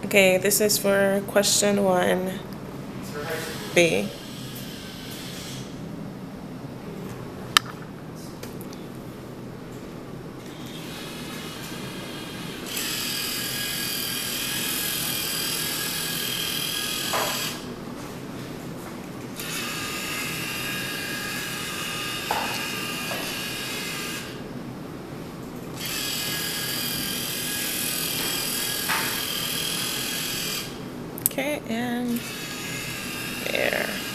Okay, this is for question 1B. Okay, and there.